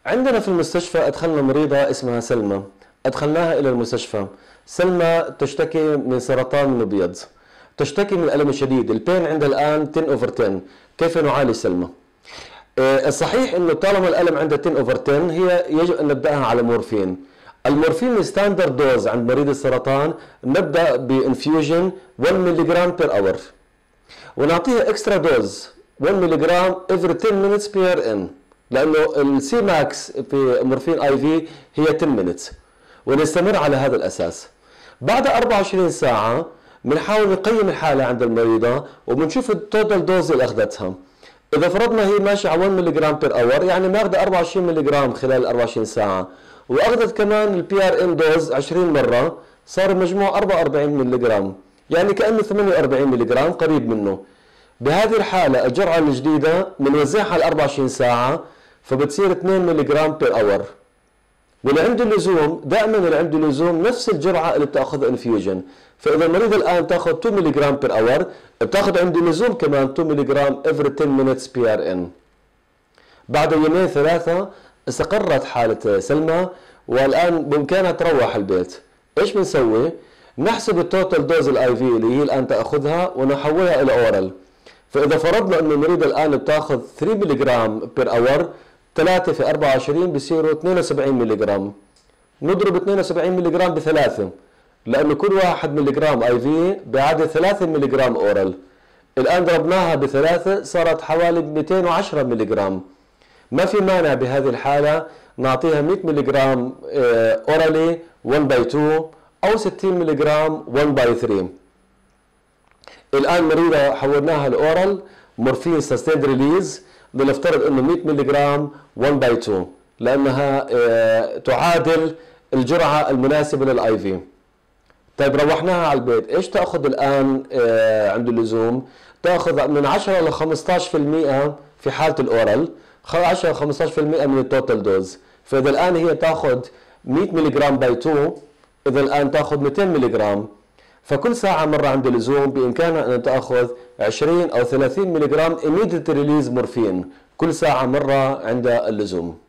عندنا في المستشفى أدخلنا مريضة اسمها سلمى. أدخلناها إلى المستشفى. سلمى تشتكي من سرطان المبيض، تشتكي من ألم شديد، البين عندها الآن 10/10. كيف نعالج سلمى؟ الصحيح انه طالما الالم عندها 10/10 هي يجب ان نبداها على مورفين. المورفين ستاندرد دوز عند مريض السرطان نبدا بانفيوجن 1 ملغ بير اور، ونعطيها اكسترا دوز 1 ملغ every 10 minutes per n، لانه السي ماكس في مورفين اي في هي 10 minutes، ونستمر على هذا الاساس. بعد 24 ساعه بنحاول نقيم الحاله عند المريضه وبنشوف التوتال دوز اللي اخذتها. إذا فرضنا هي ماشية على 1 ملغ بير اور، يعني ماخذة 24 ملغ خلال 24 ساعة، وأخذت كمان البي ار ان دوز 20 مرة، صار المجموع 44 ملغ، يعني كأنه 48 ملغ قريب منه. بهذه الحالة الجرعة الجديدة بنوزعها على 24 ساعة، فبتصير 2 ملغ بير اور. واللي عنده اللزوم دائما اللي عنده اللزوم نفس الجرعة اللي بتاخذها انفيوجن. فإذا المريض الآن تاخذ 2 ملغ بير اور، بتاخذ عنده اللزوم كمان 2 ملغ every 10 minutes PRN. بعد يومين ثلاثة استقرت حالة سلمى، والآن بإمكانها تروح البيت. إيش بنسوي؟ نحسب التوتال دوز الاي في اللي هي الآن تاخذها ونحولها إلى أورال. فإذا فرضنا أن المريض الآن بتاخذ 3 ملغ بير اور، 3 في 24 بصيروا 72 ملغ. نضرب 72 ملغ بثلاثة، لأنه كل 1 ملغ اي في بيعادل 3 ملغ اورال. الآن ضربناها بثلاثة صارت حوالي 210 ملغ. ما في مانع بهذه الحالة نعطيها 100 ملغ اورالي 1/2 أو 60 ملغ 1/3. الآن مريضة حولناها الأورال مورفين سستيند ريليز، لنفترض انه 100 ملغ 1/2 لانها تعادل الجرعه المناسبه للاي في. طيب روحناها على البيت، ايش تاخذ الان عند اللزوم؟ تاخذ من 10 ل 15% في حاله الاورال، 10 ل 15% من التوتال دوز. فاذا الان هي تاخذ 100 ملغ باي 2، اذا الان تاخذ 200 ملغ. فكل ساعة مرة عند اللزوم بإمكانها أن تأخذ 20 أو 30 ملغ immediate release مورفين كل ساعة مرة عند اللزوم.